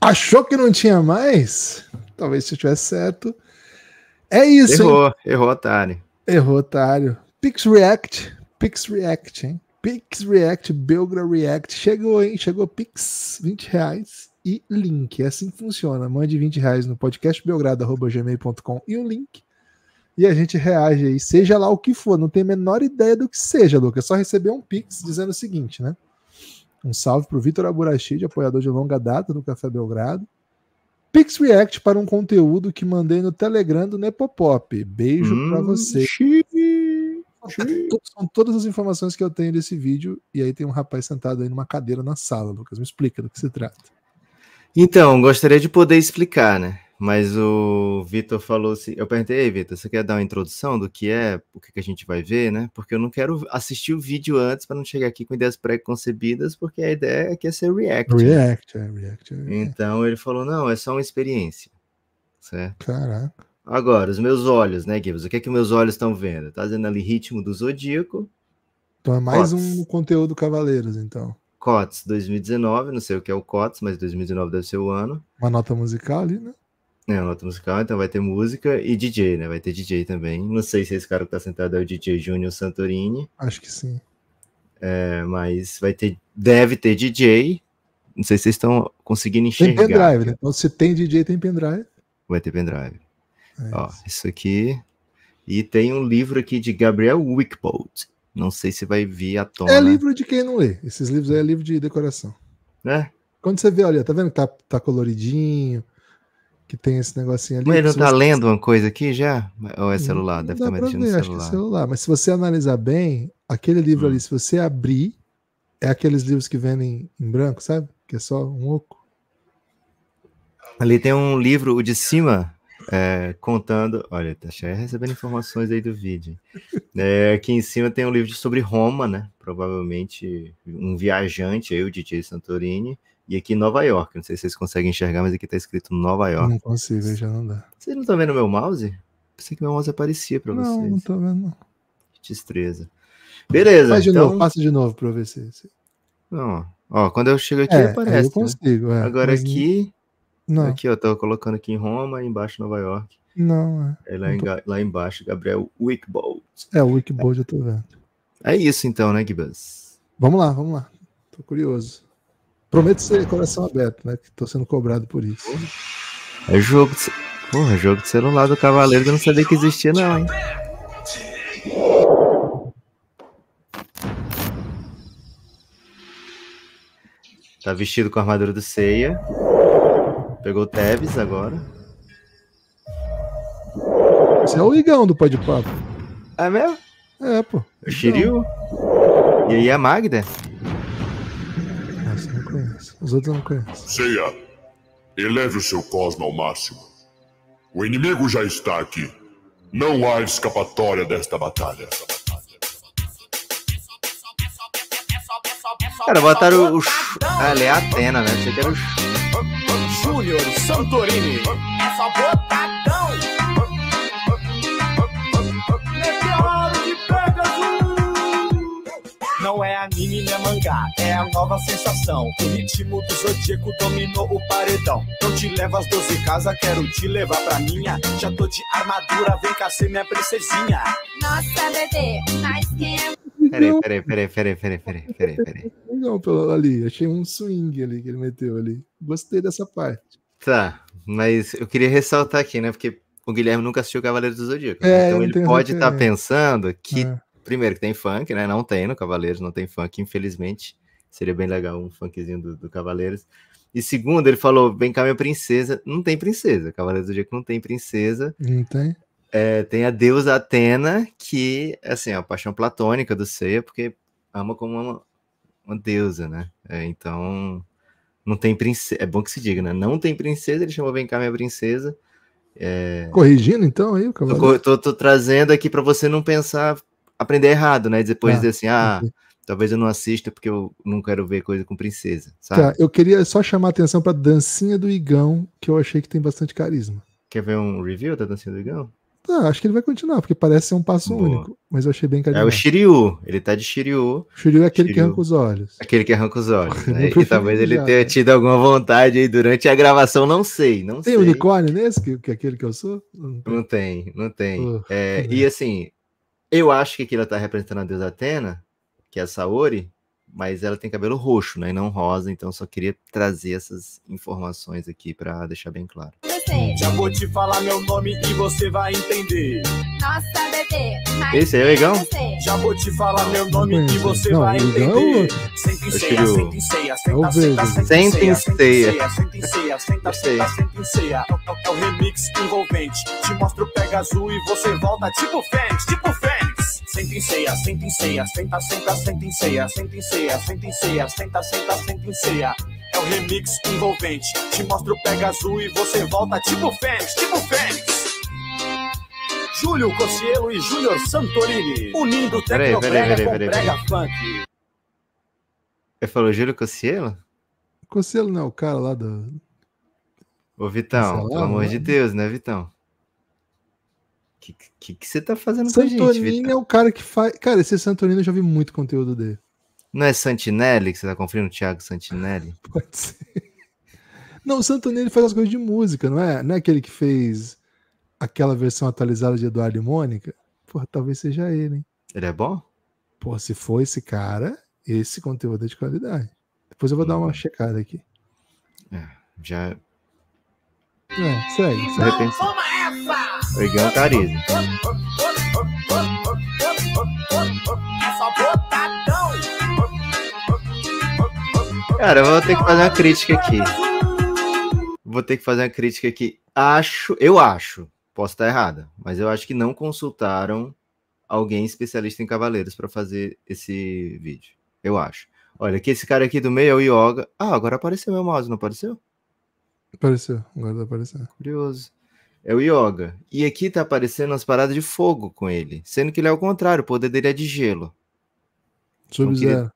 Achou que não tinha mais? Talvez se eu tivesse certo. É isso, Errou, otário. Errou, otário. Pix React, hein? Pix React, Belgra React. Chegou, hein? Chegou Pix, R$20 e link. É assim que funciona. Mande R$20 no podcastbelgrado@gmail.com e um link. E a gente reage aí, seja lá o que for. Não tem a menor ideia do que seja, Lucas. É só receber um Pix dizendo o seguinte, né? Um salve pro Vitor Aburachid, apoiador de longa data do Café Belgrado. Pix React para um conteúdo que mandei no Telegram do Nepopop. Beijo pra você. São todas as informações que eu tenho desse vídeo. E aí tem um rapaz sentado aí numa cadeira na sala, Lucas. Me explica do que se trata. Então, gostaria de poder explicar, né? Mas o Vitor falou assim... Eu perguntei, Vitor, você quer dar uma introdução do que é, o que a gente vai ver, né? Porque eu não quero assistir o vídeo antes para não chegar aqui com ideias pré-concebidas, porque a ideia aqui é ser react. React. Então ele falou, não, é só uma experiência, certo? Caraca. Agora, os meus olhos, né, Gibbs? O que é que meus olhos estão vendo? Tá vendo ali Ritmo do Zodíaco. Então é mais um conteúdo Cavaleiros, então. COTS 2019, não sei o que é o COTS, mas 2019 deve ser o ano. Uma nota musical ali, né? É, uma nota musical, então vai ter música e DJ, né? Vai ter DJ também. Não sei se esse cara que tá sentado é o DJ Júnior Santorini. Acho que sim. É, mas deve ter DJ. Não sei se vocês estão conseguindo enxergar. Tem pendrive, né? Então se tem DJ, tem pendrive. Vai ter pendrive. Ó, isso aqui. E tem um livro aqui de Gabriel Wickbold. Não sei se vai vir à tona. É livro de quem não lê. Esses livros aí é livro de decoração. Né? Quando você vê, olha, tá vendo que tá coloridinho, que tem esse negocinho ali. Mas ele não tá lendo uma coisa aqui já? Ou é celular? Deve estar mexendo no celular. Acho que é celular. Mas se você analisar bem, aquele livro ali, se você abrir, é aqueles livros que vendem em branco, sabe? Que é só um oco. Ali tem um livro, o de cima, contando... Olha, tá recebendo informações aí do vídeo. Aqui em cima tem um livro sobre Roma, né? Provavelmente um viajante aí, o DJ Santorini. E aqui Nova York. Não sei se vocês conseguem enxergar, mas aqui tá escrito Nova York. Não consigo, já não dá. Vocês não estão vendo meu mouse? Pensei que meu mouse aparecia pra vocês. Não tô vendo, não. Que destreza. Beleza. Faz de novo, passa de novo pra eu ver se... Não. Ó, quando eu chego aqui, aparece. Eu consigo, né? Agora aqui... Não. Aqui, ó, tô colocando aqui em Roma e embaixo Nova York. Não, lá embaixo, Gabriel Wickbold. O Wickbold eu tô vendo. É isso então, né, Gibas? Vamos lá. Tô curioso. Prometo ser coração aberto, né? Que tô sendo cobrado por isso. É jogo de... Porra, jogo de celular do Cavaleiro que eu não sabia que existia, não, hein? Tá vestido com a armadura do Seiya. Pegou o Tevez agora. Esse é o Igão do Pode Papo. É mesmo? É, pô. O Shiryu? E aí a Magda? Essa eu não conheço. Os outros eu não conheço. Seiya, eleve o seu cosmo ao máximo. O inimigo já está aqui. Não há escapatória desta batalha. Cara, botaram o... Ali é a Atena, né? Achei que era o... Júnior Santorini. É só botadão. Meteoro de Pegasus. Não é anime, nem mangá, é a nova sensação. O ritmo do Zodíaco dominou o paredão. Não te levo às 12 casas, quero te levar pra minha. Já tô de armadura, vem cá ser minha princesinha. Nossa, bebê, mas quem é... Peraí. Não, ali, achei um swing ali que ele meteu ali. Gostei dessa parte. Tá, mas eu queria ressaltar aqui, né? Porque o Guilherme nunca assistiu Cavaleiros do Zodíaco. Né? Então ele pode estar pensando que, primeiro, que tem funk, né? Não tem no Cavaleiros, não tem funk, infelizmente. Seria bem legal um funkzinho do Cavaleiros. E segundo, ele falou, vem cá minha princesa. Não tem princesa, Cavaleiros do Zodíaco não tem princesa. Não tem? Tem a deusa Atena, que, assim, é a paixão platônica do Seiya, porque ama como uma deusa, né? Então, não tem princesa. É bom que se diga, né? Não tem princesa, ele chamou Vem cá, minha princesa. Corrigindo, então, aí o Cavaleiro? Tô trazendo aqui para você não pensar, aprender errado, né? Depois de assim, talvez eu não assista porque eu não quero ver coisa com princesa, sabe? Tá, eu queria só chamar a atenção pra dancinha do Igão, que eu achei que tem bastante carisma. Quer ver um review da dancinha do Igão? Acho que ele vai continuar, porque parece ser um passo único. Mas eu achei bem carinhoso. É o Shiryu. Ele tá de Shiryu. O Shiryu é aquele que arranca os olhos. Aquele que arranca os olhos, né? E talvez ele tenha tido alguma vontade aí durante a gravação, não sei. Tem unicórnio nesse, que é aquele que eu sou? Não tem. E assim, eu acho que aqui ela tá representando a deusa Atena, que é a Saori, mas ela tem cabelo roxo, né, e não rosa, então só queria trazer essas informações aqui para deixar bem claro. Já vou te falar meu nome e você vai entender. Nossa, bebê. Esse aí é legal? Já vou te falar meu nome e você vai entender. Senta em ceia, senta em ceia, senta em ceia. É o remix envolvente. Te mostro o pega azul e você volta tipo Fênix, tipo Fênix. Senta em ceia, senta em ceia, senta em ceia, senta em ceia, senta em ceia, senta em ceia. É o remix envolvente. Te mostro o pega azul e você volta tipo Fênix, tipo Fênix. Júlio Cossielo e Júnior Santorini, unindo tecnobrega com brega funk. Ele falou Júlio Cossielo? Cossielo não é o cara lá do... Ô, Vitão, pelo amor de Deus, né, Vitão? O que você tá fazendo com a gente, Vitão? Santorini é o cara que faz... Cara, esse Santorini eu já vi muito conteúdo dele. Não é Santinelli que você tá conferindo, o Thiago Santinelli? Pode ser. Não, o Santorini faz as coisas de música, não é? Não é aquele que fez aquela versão atualizada de Eduardo e Mônica? Porra, talvez seja ele, hein? Ele é bom? Pô, se for esse cara, esse conteúdo é de qualidade. Depois eu vou dar uma checada aqui. Já... segue. De repente... Pegando carisma. Cara, eu vou ter que fazer uma crítica aqui. Eu acho, posso estar errada, mas eu acho que não consultaram alguém especialista em cavaleiros para fazer esse vídeo. Eu acho. Olha, aqui esse cara aqui do meio é o Yoga. Ah, agora apareceu meu mouse, não apareceu? Apareceu, agora tá aparecendo. Curioso. É o Yoga. E aqui tá aparecendo umas paradas de fogo com ele, sendo que ele é o contrário, o poder dele é de gelo. Sub-Zero.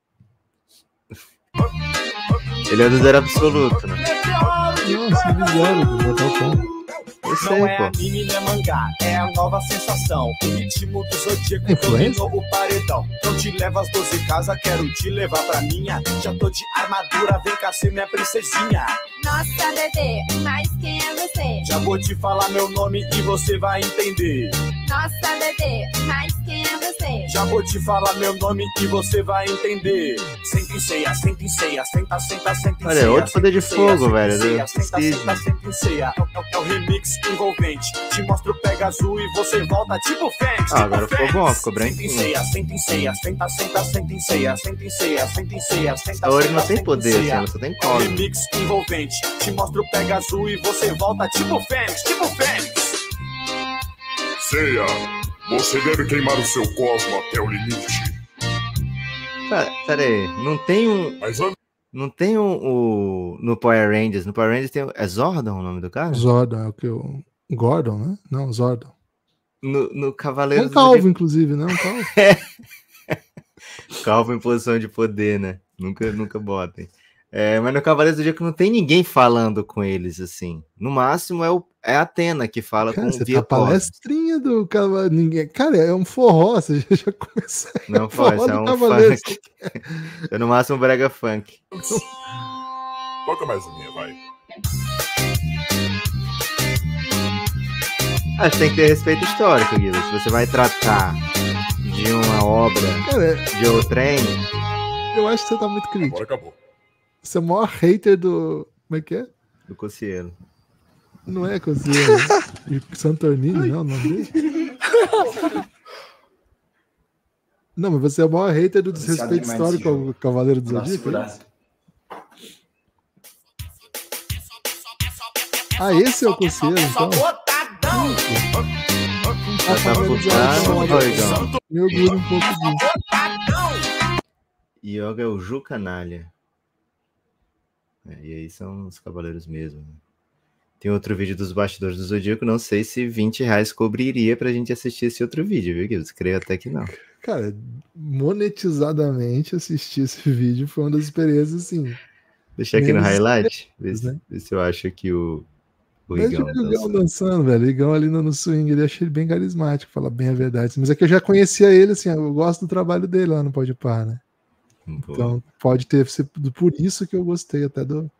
Ele é do zero absoluto, né? Não, Sub-Zero, do Mortal Kombat. Não é anime, não é mangá, é a nova sensação. O ritmo do Zodíaco dominou o paredão. Não te leva às 12 casas, quero te levar pra minha. Já tô de armadura, vem cá ser minha princesinha. Nossa, bebê, mas quem é você? Já vou te falar meu nome e você vai entender. Nossa, bebê, mas quem é você? Já vou te falar meu nome e você vai entender. Senta em ceia, senta em ceia, senta em ceia. Olha, é outro poder de fogo, velho. Senta em ceia. É o remix envolvente. Te mostro o pega azul e você volta tipo Fênix. Agora ficou bom, ficou branquinho. Senta em ceia, senta em ceia. A Ori não tem poder, ela só tem cola. Remix envolvente. Te mostro o pega azul e você volta tipo Fênix, tipo Fênix. Ceia, você deve queimar o seu cosmo até o limite. Pera aí, não tem um... Não tem no Power Rangers. No Power Rangers tem... É Zordon o nome do cara? Zordon, é o que o... Gordon, né? Não, Zordon. No Cavaleiro... É um calvo, inclusive, né? Um calvo. Calvo em posição de poder, né? Nunca botem. Mas no Cavaleiro do Zodíaco não tem ninguém falando com eles, assim. No máximo é a Atena que fala com o Via palestrinha do Cavaleiro. Cara, é um forró, você já começou. Não pode, é um funk. É no máximo um brega funk. Toca mais uma, vai. Acho que tem que ter respeito histórico, Guilherme. Se você vai tratar de uma obra de outrem... Eu acho que você tá muito crítico. Agora acabou. Você é o maior hater do... Como é que é? Do Cossielo. Não é Cossielo. Santorini, não, o nome dele. Não, mas você é o maior hater do desrespeito histórico ao Cavaleiro do Zodíaco? Esse é o Cossielo, então. Me orgulho um pouco disso. Yoga é o Ju Canalha. E aí são os cavaleiros mesmo. Tem outro vídeo dos bastidores do Zodíaco. Não sei se R$20 cobriria pra gente assistir esse outro vídeo, viu, Guilherme? Creio até que não. Cara, monetizadamente assistir esse vídeo foi uma das experiências, assim... Deixa aqui no highlight, ver se eu acho aqui o O Igão dançando, velho. O Igão ali no swing, ele achei ele bem carismático, falar bem a verdade. Mas é que eu já conhecia ele, assim, eu gosto do trabalho dele lá no Pode Par, né? Então pode ter sido por isso que eu gostei até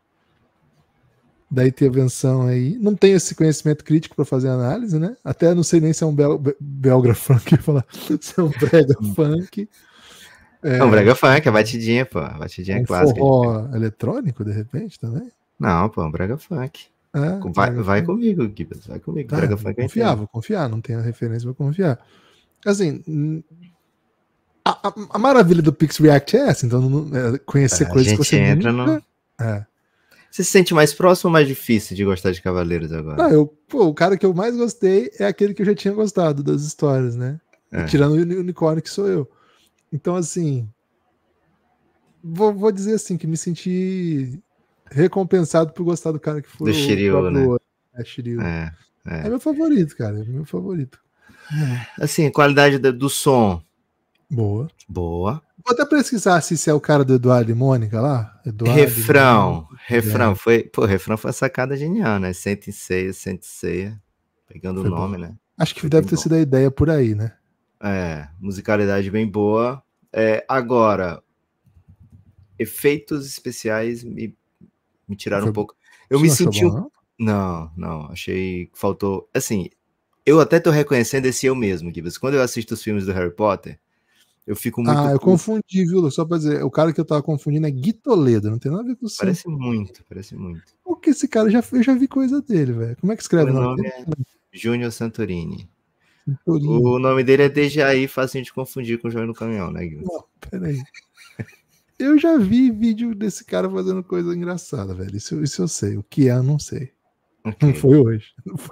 da intervenção aí. Não tenho esse conhecimento crítico para fazer análise, né? Até não sei nem se é um belga funk, falar, se é um brega funk. É um brega funk, a batidinha, pô. A batidinha clássica. Forró eletrônico, de repente, também? Não, pô, um brega funk. Vai comigo, Gibbs, vai comigo. Tá, brega funk vou confiar, não tenho a referência, vou confiar. Assim, a maravilha do Pix React é essa, então conhecer coisas que você entra nunca... Você se sente mais próximo ou mais difícil de gostar de Cavaleiros agora? Não, o cara que eu mais gostei é aquele que eu já tinha gostado das histórias, né? Tirando o unicórnio que sou eu. Então, assim, vou dizer assim, que me senti recompensado por gostar do cara que foi do Shiryu, né? Shiryu. É meu favorito, cara, é meu favorito. Assim, qualidade do som. Boa. Vou até pesquisar se é o cara do Eduardo e Mônica lá. Refrão. Foi uma sacada genial, né? Sentencia, pegando o nome, né? Acho que deve ter sido a ideia por aí, né? Musicalidade bem boa. Agora, efeitos especiais me tiraram um pouco. Eu me senti... Não, achei que faltou... Assim, eu até tô reconhecendo esse eu mesmo, Gibbs. Quando eu assisto os filmes do Harry Potter, eu fico muito... eu confundi, viu? Só pra dizer, o cara que eu tava confundindo é Gui Toledo, não tem nada a ver com isso. Parece muito. Porque esse cara, eu já vi coisa dele, velho. Como é que escreve o nome dele? Júnior Santorini. O nome dele é Dejaí, fácil de confundir com o João no Caminhão, né, Gibbs? Não, peraí. Eu já vi vídeo desse cara fazendo coisa engraçada, velho. Isso eu sei. O que eu não sei. Okay. Não foi hoje.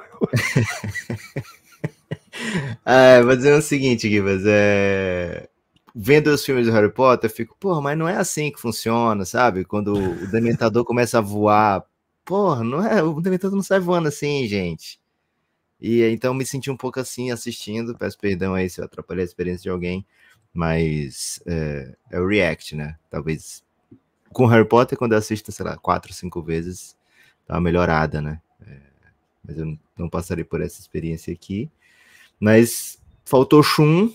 Vou dizer o seguinte, Gibbs. Vendo os filmes do Harry Potter, eu fico, porra, mas não é assim que funciona, sabe? Quando o Dementador começa a voar, porra, o Dementador não sai voando assim, gente. E então me senti um pouco assim assistindo, peço perdão aí se eu atrapalhei a experiência de alguém, mas é o react, né? Talvez com Harry Potter, quando eu assisto, sei lá, 4, 5 vezes, dá uma melhorada, né? Mas eu não passarei por essa experiência aqui. Mas faltou Shun,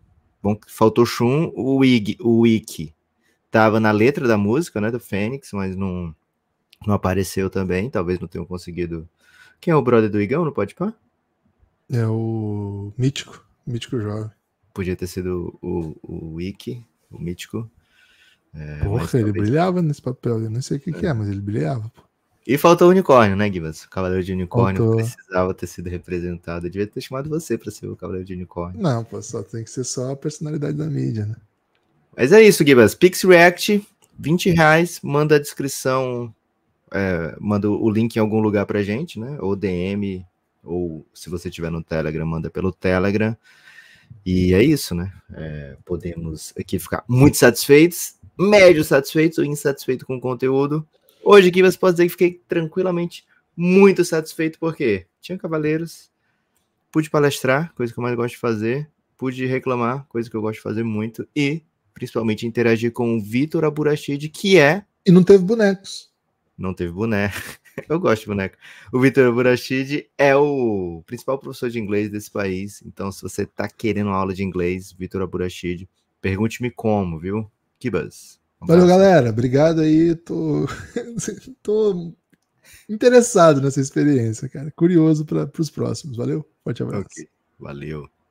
o Wiki tava na letra da música, né, do Fênix, mas não apareceu também, talvez não tenham conseguido. Quem é o brother do Igão, não pode pá? É o Mítico Jovem. Podia ter sido o Wiki, o Mítico. Porra, ele brilhava nesse papel, eu não sei o que é, mas ele brilhava, pô. E faltou o unicórnio, né, Gibbs? O Cavaleiro de Unicórnio precisava ter sido representado. Eu devia ter chamado você para ser o Cavaleiro de Unicórnio. Não, pô, tem que ser só a personalidade da mídia, né? Mas é isso, Gibbs. Pix React, R$20. Manda a descrição, manda o link em algum lugar pra gente, né? Ou DM, ou se você tiver no Telegram, manda pelo Telegram. E é isso, né? Podemos aqui ficar muito satisfeitos, médio satisfeitos ou insatisfeitos com o conteúdo. Hoje aqui você pode dizer que fiquei tranquilamente muito satisfeito, porque tinha Cavaleiros, pude palestrar, coisa que eu mais gosto de fazer, pude reclamar, coisa que eu gosto de fazer muito, e principalmente interagir com o Vitor Aburachid, que é... E não teve bonecos. Não teve boneco. Eu gosto de boneco. O Vitor Aburachid é o principal professor de inglês desse país, então se você tá querendo uma aula de inglês, Vitor Aburachid, pergunte-me como, viu? Kibas. Valeu, galera. Obrigado aí. Tô interessado nessa experiência, cara. Curioso para os próximos. Valeu. Forte abraço. Okay. Valeu.